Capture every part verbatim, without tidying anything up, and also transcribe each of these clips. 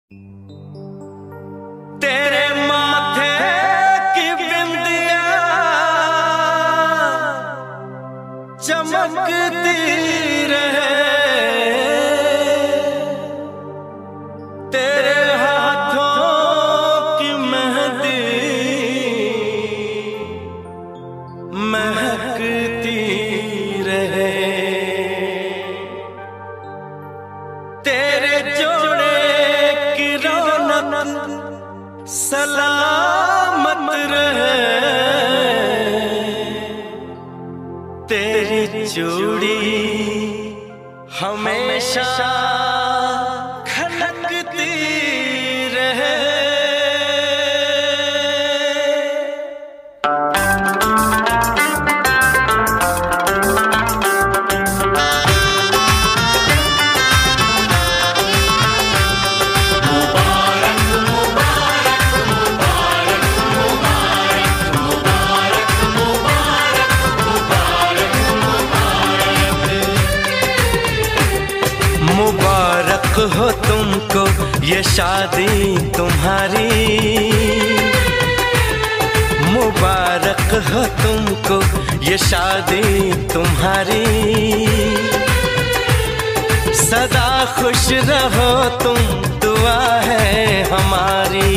तेरे माथे की बिंदिया चमकती रहे, तेरे हाथों की मेहंदी महकती रहे, तेरे जोड़े की रौनक सलामत रहे, तेरी चूड़ी हमेशा खनकती रहे। मुबारक हो तुमको ये शादी तुम्हारी, मुबारक हो तुमको ये शादी तुम्हारी, सदा खुश रहो तुम दुआ है हमारी,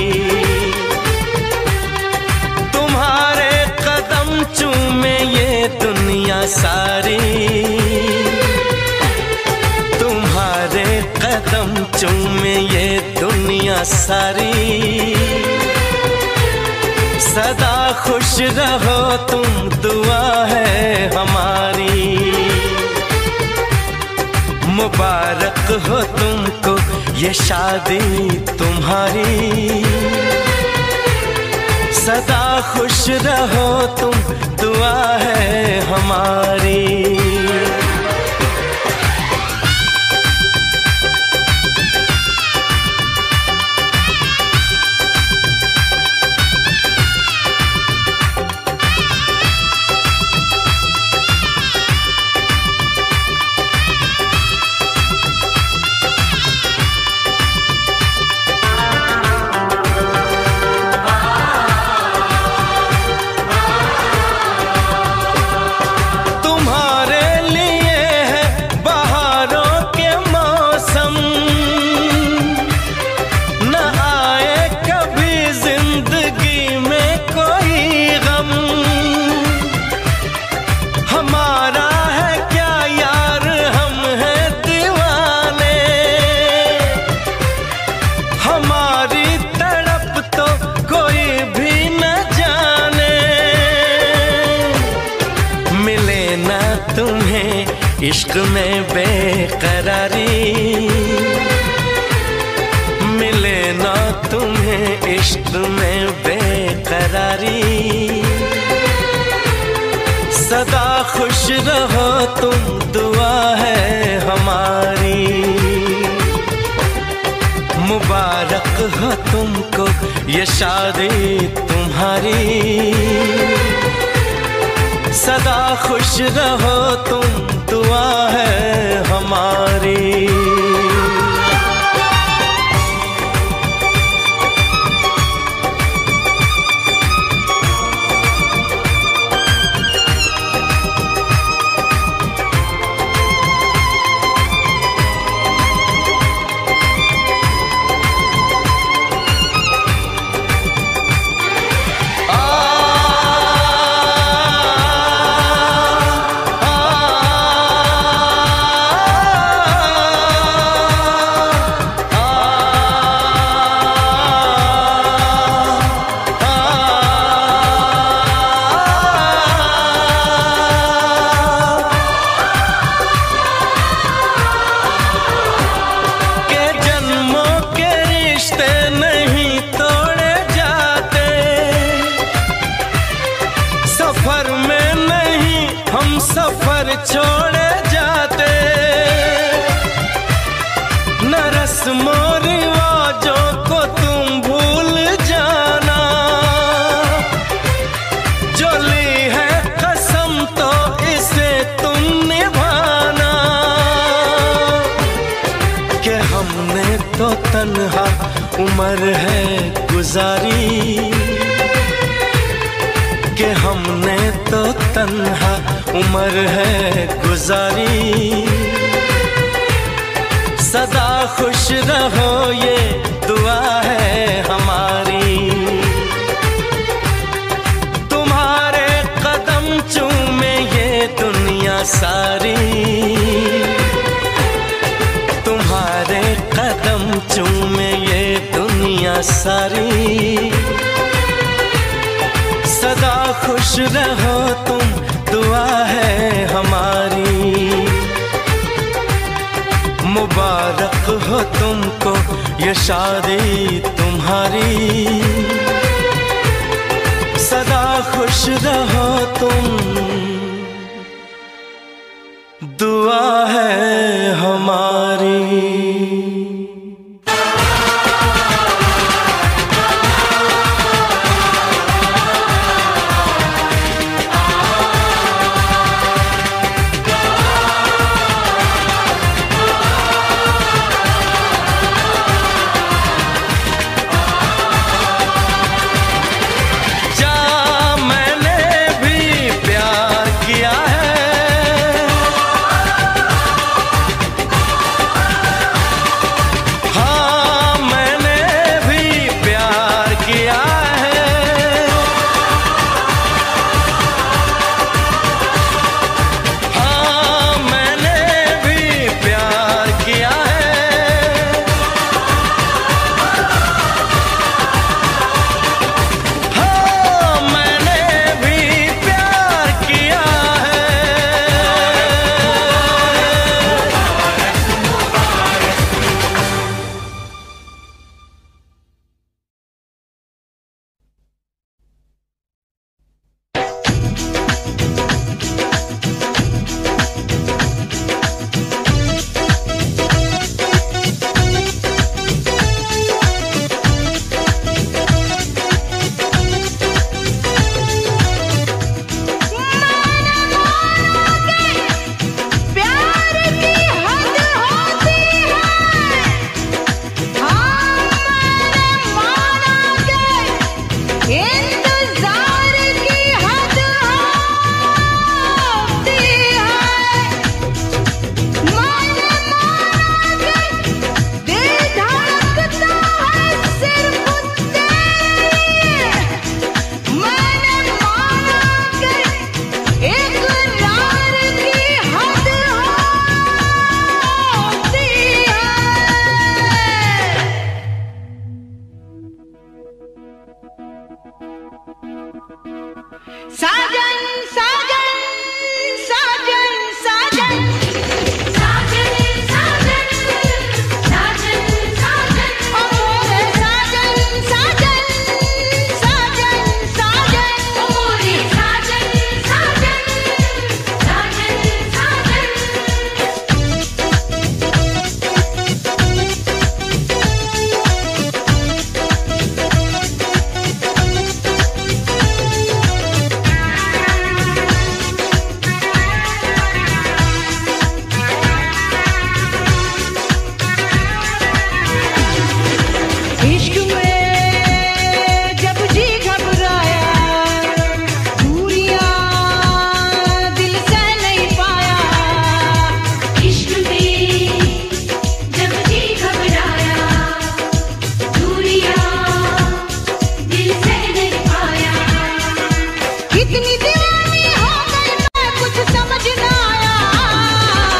तुम्हारे कदम चूमे ये दुनिया सारी, कदम चूमे ये दुनिया सारी, सदा खुश रहो तुम दुआ है हमारी, मुबारक हो तुमको ये शादी तुम्हारी, सदा खुश रहो तुम दुआ है हमारी। तुम्हें इश्क में बेकरारी, मिले ना तुम्हें इश्क में बेकरारी, सदा खुश रहो तुम दुआ है हमारी, मुबारक हो तुमको ये शादी तुम्हारी, सदा खुश रहो तुम दुआ है हमारी। सफर छोड़े जाते न रस्मों रिवाजों को तुम भूल जाना, जो ली है कसम तो इसे तुम निभाना, कि हमने तो तन्हा उम्र है गुजारी कि हमने तो तन्हा उम्र है गुजारी। सदा खुश रहो ये दुआ है हमारी, तुम्हारे कदम चूमे ये दुनिया सारी, तुम्हारे कदम चूमे ये दुनिया सारी। सदा खुश रहो तुम दुआ है हमारी, मुबारक हो तुमको ये शादी तुम्हारी। सदा खुश रहो तुम दुआ है हमारी।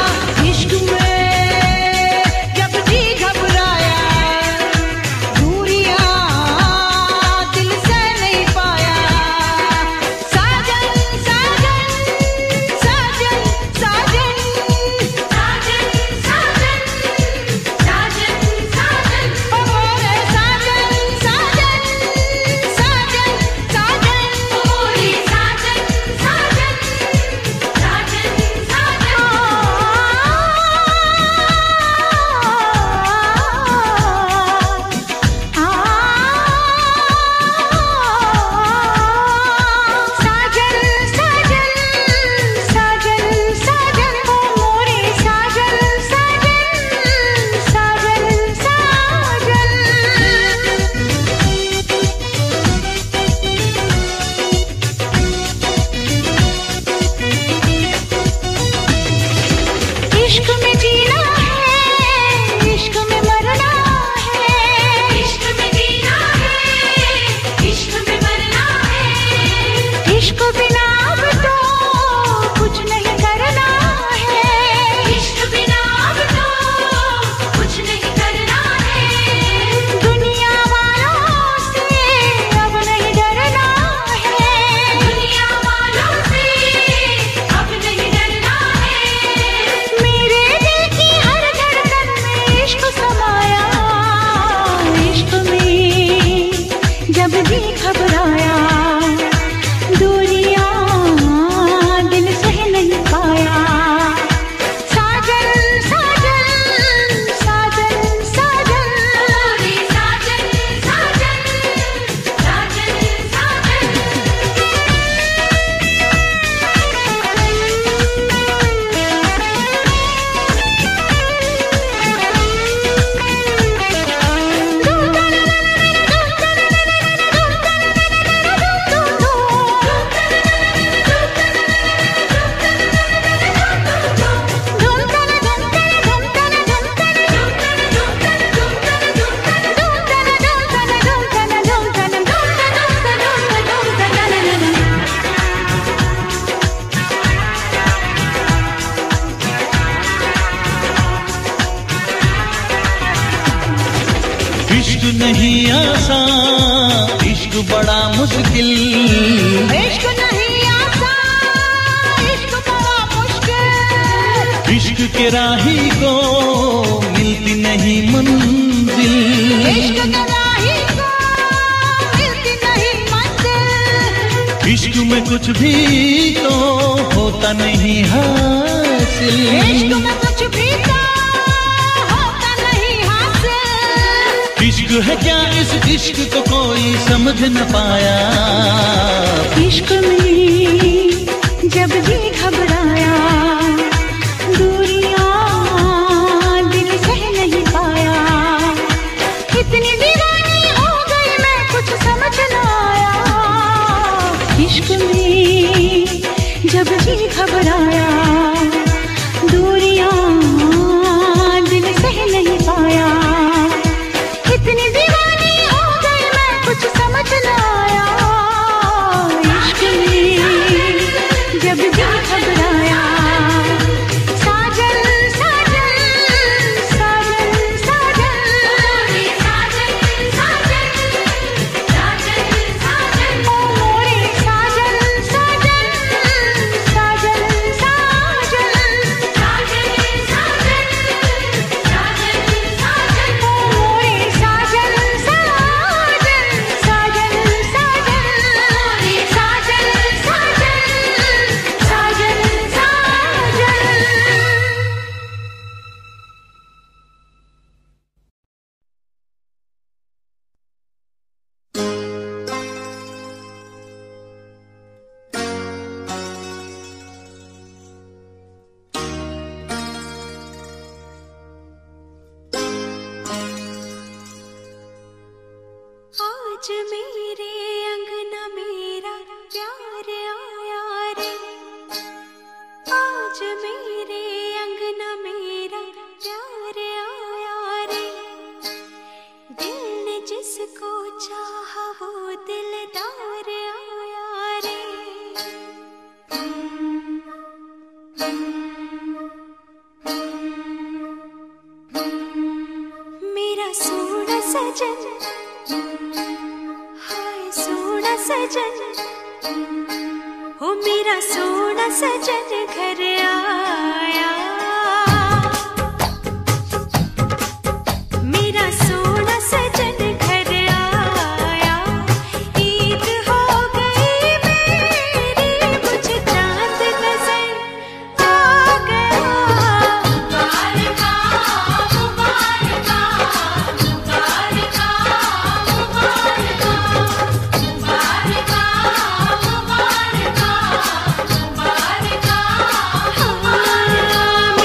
इश्क में जब जी घबराया, दूरी जी घबराया, दूरियां दिल सह नहीं पाया। साजन साजन साजन साजन साजन साजन साजन साजन। इश्क नहीं आसान, इश्क बड़ा मुश्किल। इश्क नहीं आसान, इश्क बड़ा मुश्किल। इश्क के राही को मिलती नहीं मंजिल। इश्क के राही को मिलती नहीं मंजिल। इश्क में कुछ भी तो होता नहीं हासिल। इश्क में कुछ भी तो होता नहीं हासिल। इश्क है क्या इस इश्क को कोई समझ न पाया। इश्क में जब जी घबराया, दूरियां दिल सह नहीं पाया। इतनी दीवानी हो गई मैं कुछ समझ न आया। इश्क में जब जी घबराया, दूरियां दिल सह नहीं पाया। इतनी दीवानी हो गई मैं कुछ समझ न आया। इश्क में जब जी घबराया, साजन साजन साजन साजन साजन साजन साजन साजन। ओ मोरे साजन साजन साजन साजन साजन साजन साजन साजन। ओ मोरे साजन साजन साजन साजन साजन साजन साजन आज मेरे अंगना मेरा प्यार आया रे। आज मेरे अंगना मेरा प्यार आया रे। दिल ने जिसको चाहा वो दिलदार आया रे। मेरा सोना सजन, हाय सोना सजन, हो मेरा सोना सजन घर आया। मेरा सोना सजन घर आया। ईद हो गई मेरी, मुझे चांद नजर आ गया। मुबारका मुबारका मुबारका मुबारका मुबारका मुबारका मुबारका।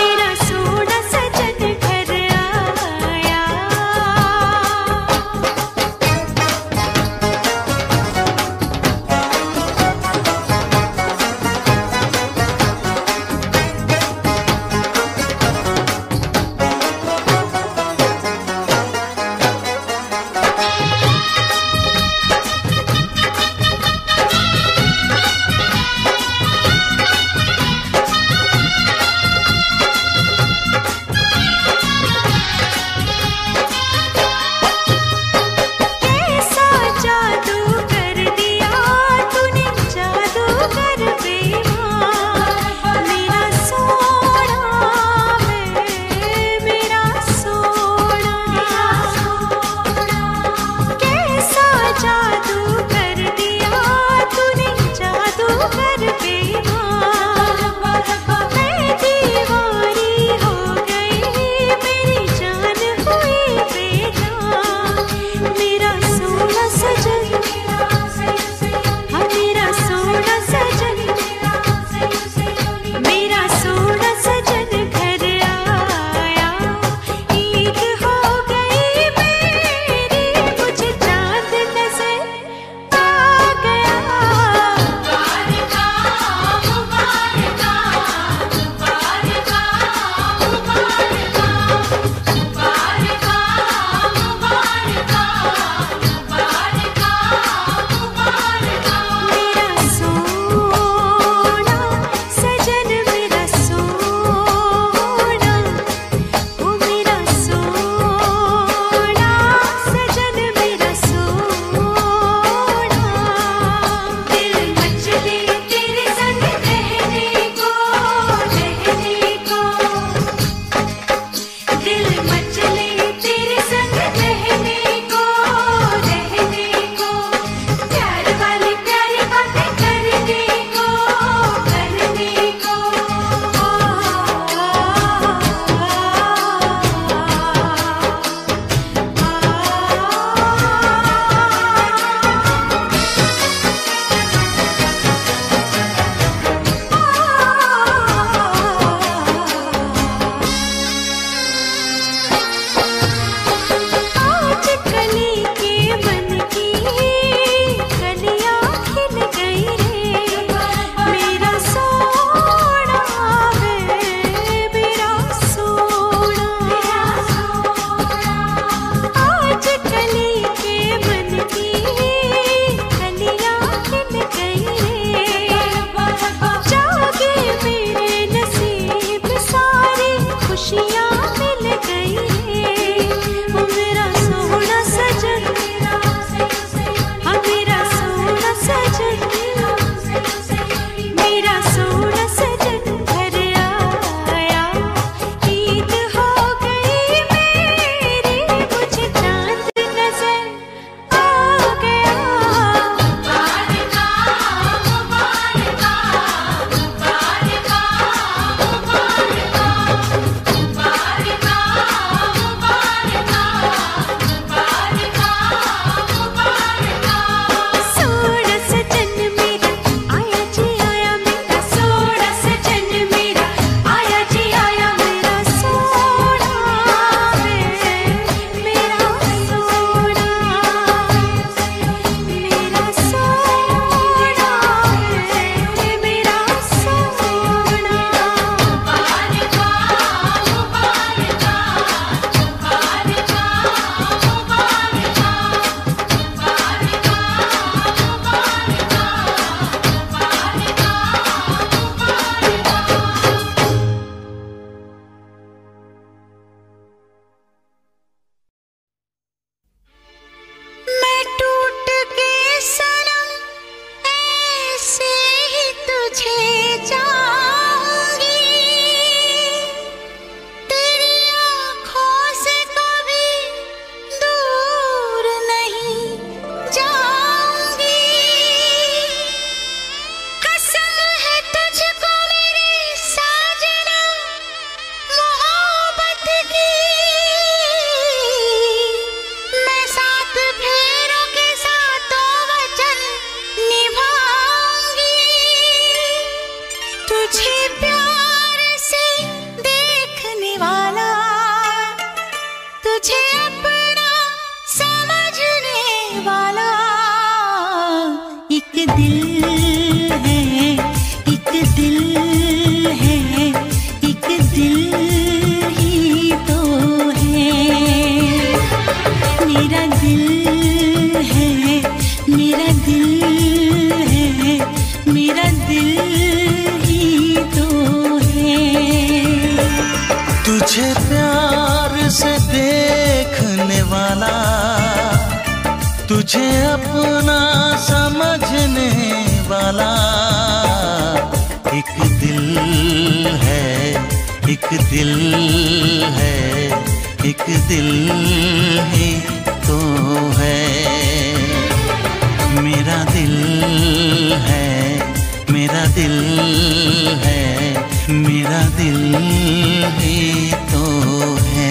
दिल है, एक दिल है, एक दिल ही तो है। मेरा दिल है, मेरा दिल है, मेरा दिल ही तो है। तुझे प्यार से देखने वाला, तुझे अपना समझने वाला, एक दिल है, एक दिल है, एक दिल ही तो है। मेरा दिल है, मेरा दिल है, मेरा दिल ही तो है।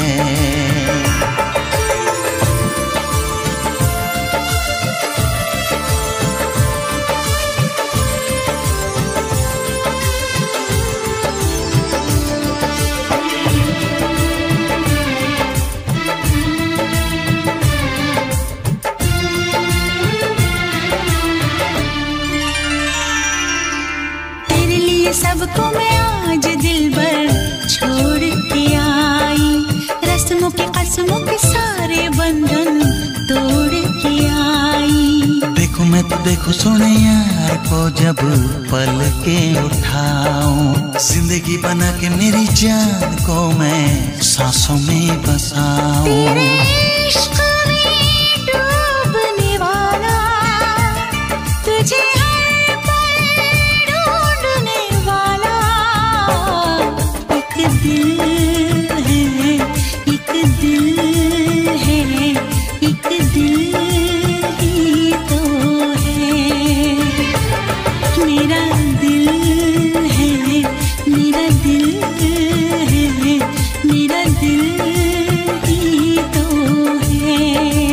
सबको मैं आज दिल भर छोड़ के आई, रस्मों के कसमों के सारे बंधन तोड़ के आई। देखो मैं तो देखो सुने यार को जब पल के उठाऊं, जिंदगी बना के मेरी जान को मैं सांसों में बसाऊं। तेरे इश्क में डूबने वाला, तुझे हर पल ढूंढने वाला, एक दिल है, एक दिल है, एक दिल ही तो है। मेरा दिल है, मेरा दिल है, मेरा दिल ही तो है।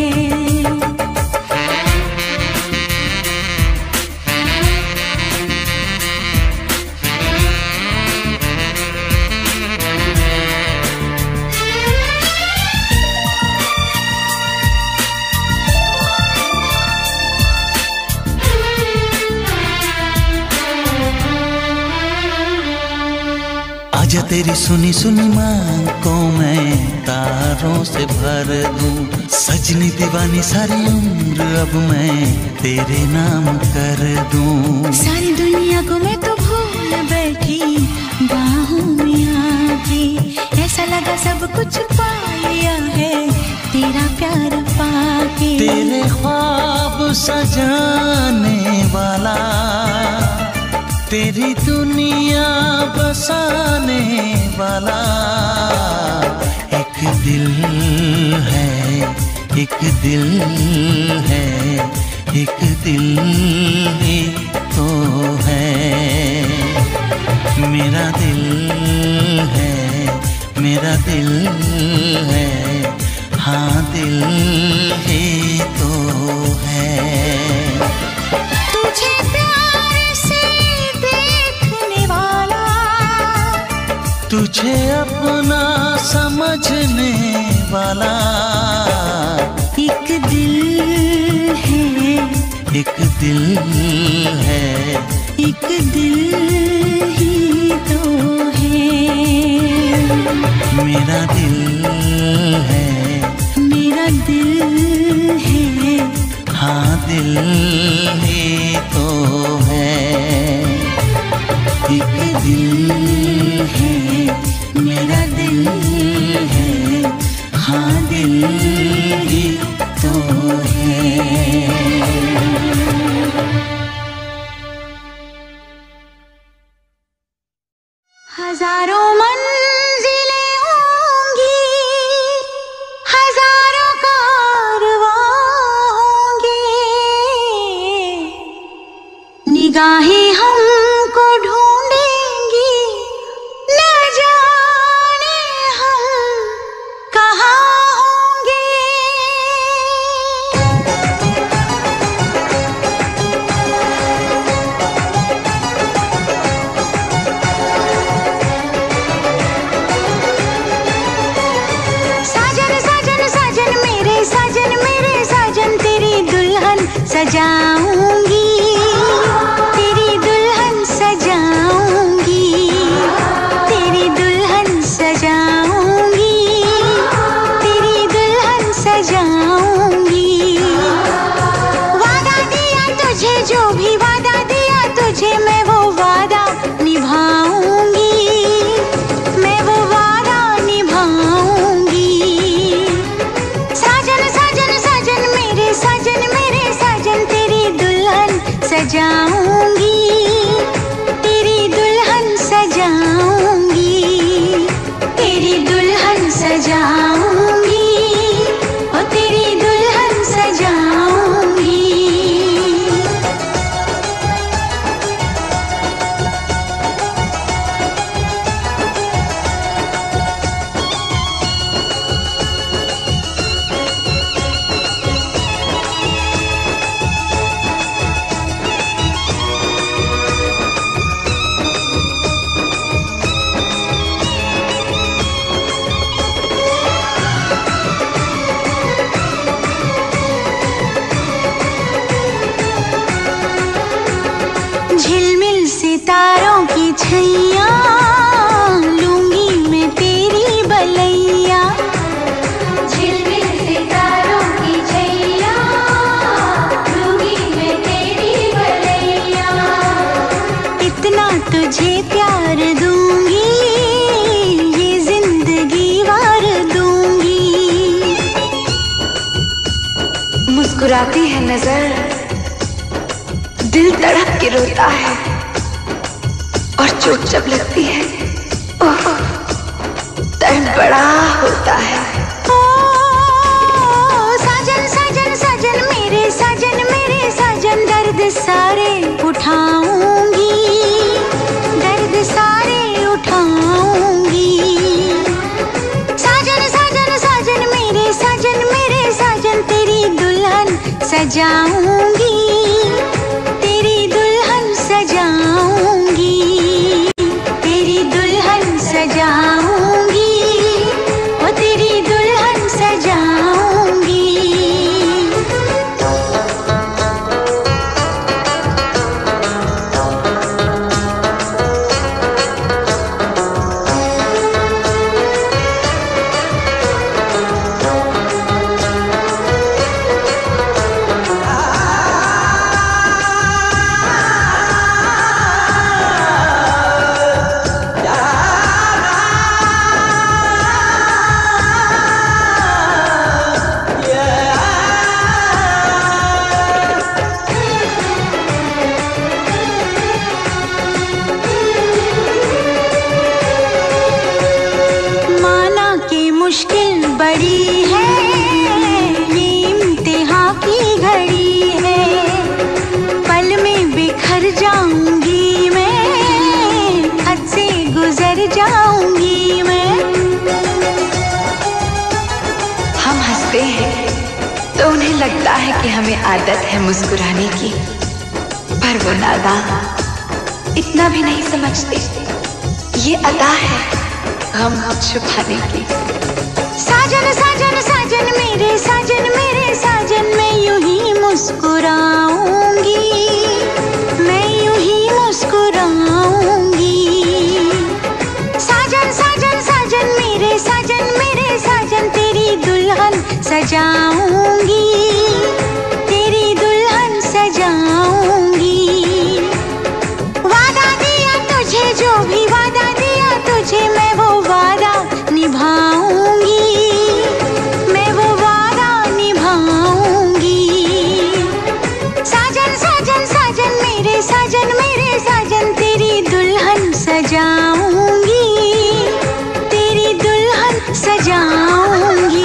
आजा तेरी सुनी सुनी मांग को मैं तारों से भर दूं, सजनी दीवानी सारी उम्र अब मैं तेरे नाम कर दूं। सारी दुनिया को मैं तो भूल बैठी बाहों में आके, ऐसा लगा सब कुछ पा लिया है तेरा प्यार पाके। तेरे ख्वाब सजाने वाला, तेरी दुनिया बसाने वाला, एक दिल है, एक दिल है, एक दिल ही तो है। मेरा दिल है, मेरा दिल है, हाँ दिल ही तो है। तुझे प्यार से देखने वाला, तुझे अपना समझने वाला, एक दिल है, एक दिल है, एक दिल ही तो है। मेरा दिल है, मेरा दिल है, हाँ दिल ही तो है। एक दिल है, मेरा दिल है, हाँ दिल ही तो है। हजारों मंजिलें होंगी, हजारों कारवां होंगे, निगाहें हमको ढूंढेंगी, न जाने हम कहाँ होंगे। सजाऊंगी छैया, लूंगी मैं तेरी बलैया। झिलमिल सितारों की छैया, लूंगी मैं तेरी बलैया। इतना तुझे प्यार दूंगी, ये जिंदगी वार दूंगी। मुस्कुराती है नजर, दिल तड़प के रोता है, और चोट जब लगती है ओह दर्द बड़ा होता है। ओ साजन साजन साजन मेरे साजन मेरे साजन, दर्द सारे उठाऊंगी, दर्द सारे उठाऊंगी। साजन साजन साजन मेरे साजन मेरे साजन, तेरी दुल्हन सजाऊंगी, तेरी दुल्हन सजाऊंगी, तेरी दुल्हन सजाऊंगी, ओ तेरी दुल्हन सजाऊंगी। मुश्किल बड़ी है, ये इम्तिहान की घड़ी है, पल में बिखर जाऊंगी मैं, हद से गुजर जाऊंगी मैं। हम हंसते हैं तो उन्हें लगता है कि हमें आदत है मुस्कुराने की, पर वो नादान इतना भी नहीं समझते, ये अदा है गम छुपाने की। साजन साजन साजन मेरे साजन मेरे साजन, मैं यूं ही मुस्कुराऊंगी, मैं यूं ही मुस्कुराऊंगी। साजन साजन साजन मेरे साजन मेरे साजन, तेरी दुल्हन सजाऊंगी, तेरी दुल्हन सजाऊंगी। वादा दिया तुझे, जो भी वादा दिया तुझे, मैं वो वादा निभाऊंगी, मैं वो वादा निभाऊंगी। साजन साजन साजन मेरे साजन मेरे साजन, तेरी दुल्हन सजाऊंगी, तेरी दुल्हन सजाऊंगी।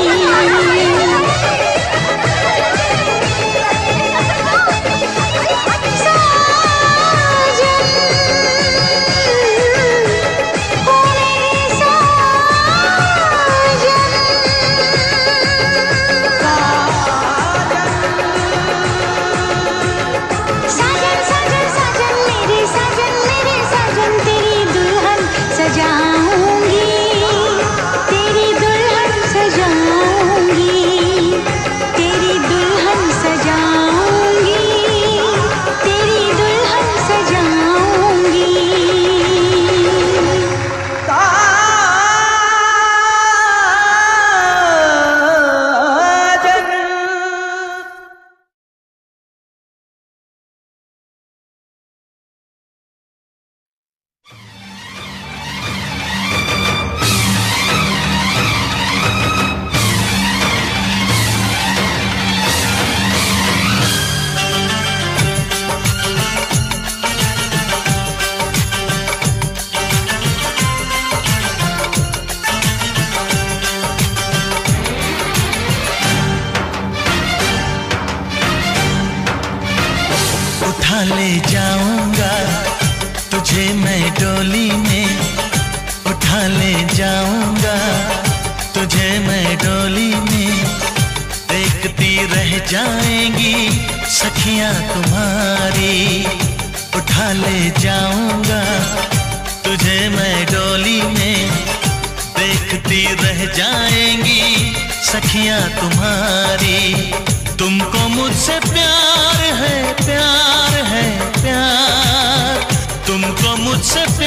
ले जाऊंगा तुझे मैं डोली में, उठा ले जाऊंगा तुझे मैं डोली में। देखती रह जाएंगी सखियां तुम्हारी, उठा ले जाऊंगा तुझे मैं डोली में। देखती रह जाएंगी सखियां तुम्हारी। तुमको मुझसे प्यार है, प्यार है, प्यार। तुमको मुझसे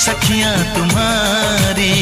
सखियां तुम्हारी।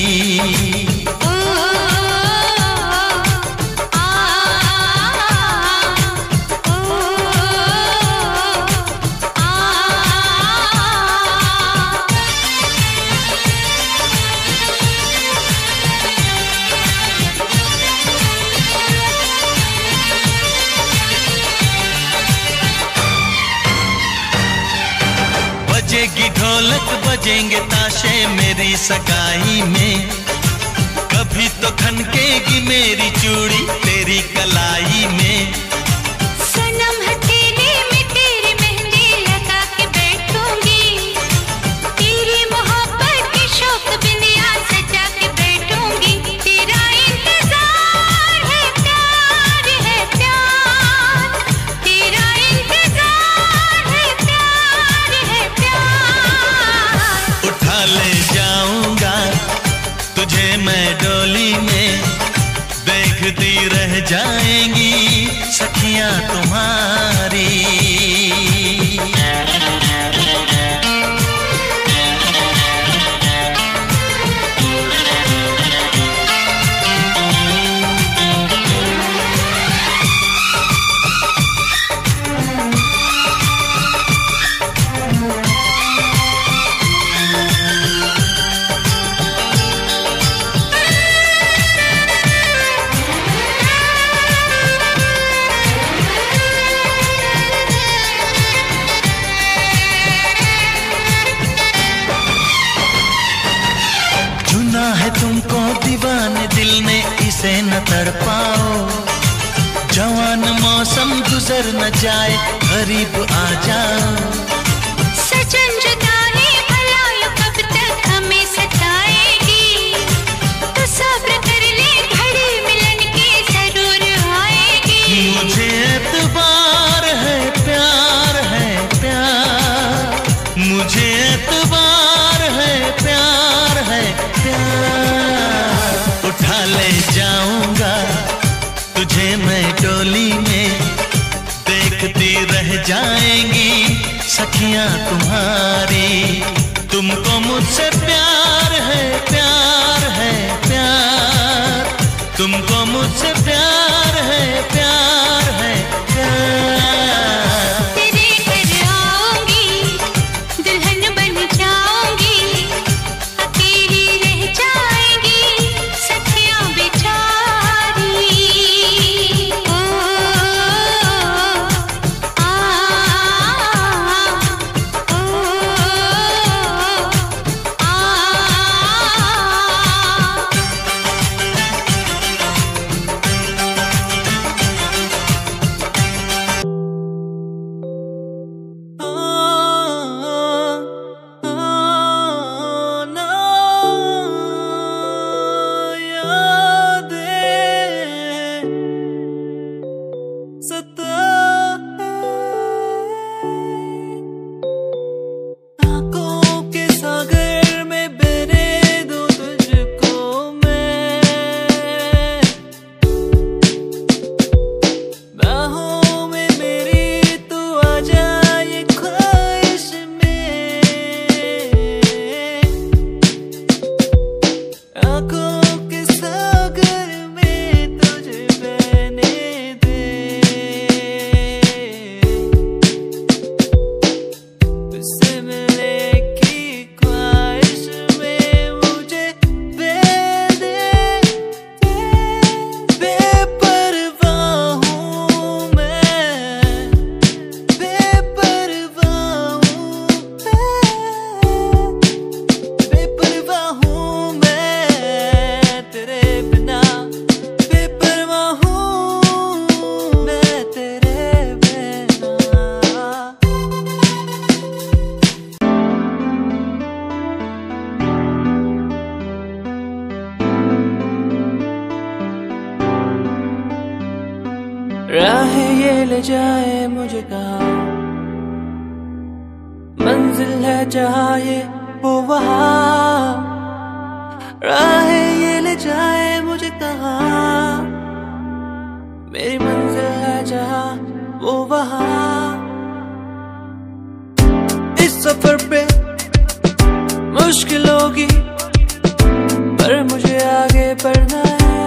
बजेगी ढोलक बजेंगे ताशे मेरी सगाई में, कभी तो खनकेगी मेरी चूड़ी तेरी कलाई में। सनम हथेली में तेरी मेहंदी लगा के बैठूंगी, तेरी मोहब्बत की शौक बिंदिया सजा के बैठूंगी। तेरा इंतजार है प्यार है प्यार, तेरा इंतजार है प्यार है प्यार। उठा ले जाऊंगा तुझे मैं डोली में, देखती रह जाएंगी सखियां तुम्हारी। चुना है तुमको दीवाने दिल ने इसे न तड़पाओ, जवान मौसम गुजर न जाए करीब आ जाओ। सजन जुदाई भला यो कब तक हमें सताएगी, तो सब्र कर ले घड़ी मिलन की जरूर आएगी। मुझे एतबार है प्यार है प्यार, मुझे एतबार है प्यार है प्यार। उठा ले जाऊंगा तुझे मैं डोली में, देखती रह जाएंगी सखियां तुम्हारी। तुमको मुझसे प्यार है प्यार है प्यार, तुमको मुझसे प्यार है प्यार है प्यार। तेरे घर आऊंगी दुल्हन बन जाऊंगी, अकेली रह जाएंगी सखियां बेचारी। ओ आ ओ राह ये ले जाए मुझे कहाँ, मंजिल है जहाँ ये वो वहाँ। राह ये ले जाए मुझे कहाँ, मेरी मंजिल है जहाँ वो वहाँ। इस सफर पे मुश्किल होगी पर मुझे आगे बढ़ना है।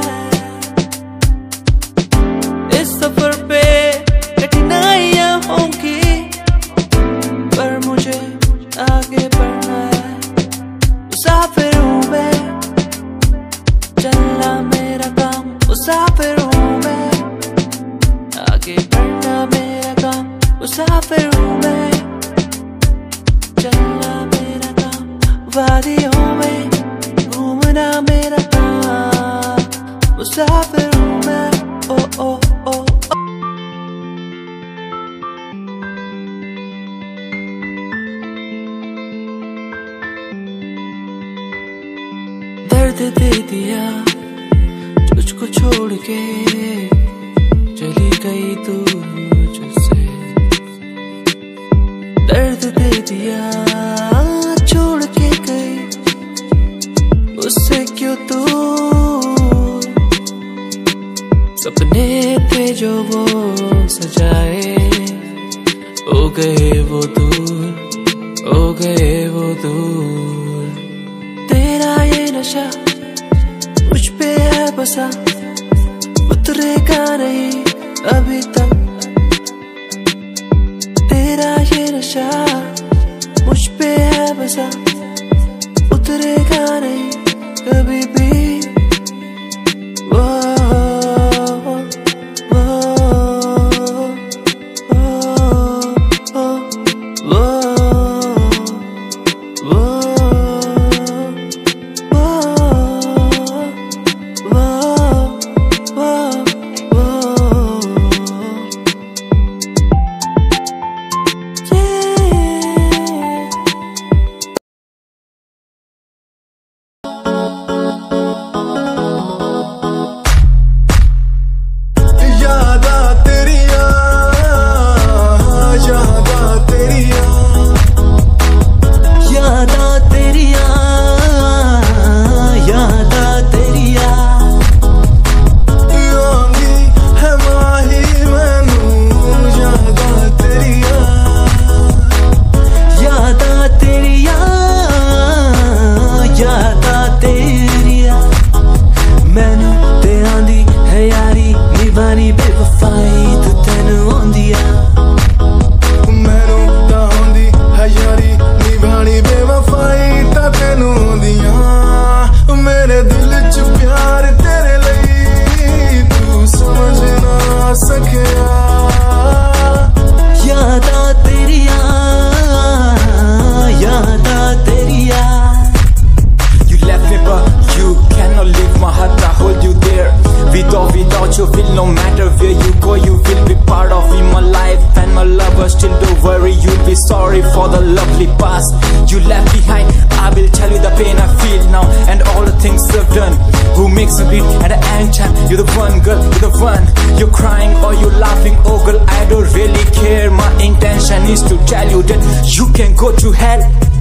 इस सफर पे कठिनाइयां होंगी पर मुझे आगे बढ़ना है। मुसाफिर हूँ मैं, चलना मेरा काम। मुसाफिर हूँ मैं, आगे बढ़ना मेरा काम। मुसाफिर हूँ मैं, चलना मेरा काम। वादियों में घूमना मेरा काम। मुसाफिर हूँ मैं, ओ ओ ओ ओ। दर्द दे दिया तुझको छोड़ के, चली गई दूर मुझसे। दर्द दे दिया छोड़ के गई, उससे क्यों तू। सपने थे जो वो सजाए, हो गए वो दूर, हो गए वो दूर। तेरा ये नशा मुझ पे है बसा, उतरेगा नहीं अभी तक। तेरा ये नशा मुझ पे है बसा, उतरेगा नहीं कभी भी। वो वो वो वो वो no matter where you go, you will be part of in my life and my lover. Still don't worry, you'll be sorry for the lovely past you left behind. I will tell you the pain I feel now and all the things I've done. Who makes me bleed at the end time? You're the one, girl, you're the one. You're crying or you're laughing, oh girl, I don't really care. My intention is to tell you that you can go to hell.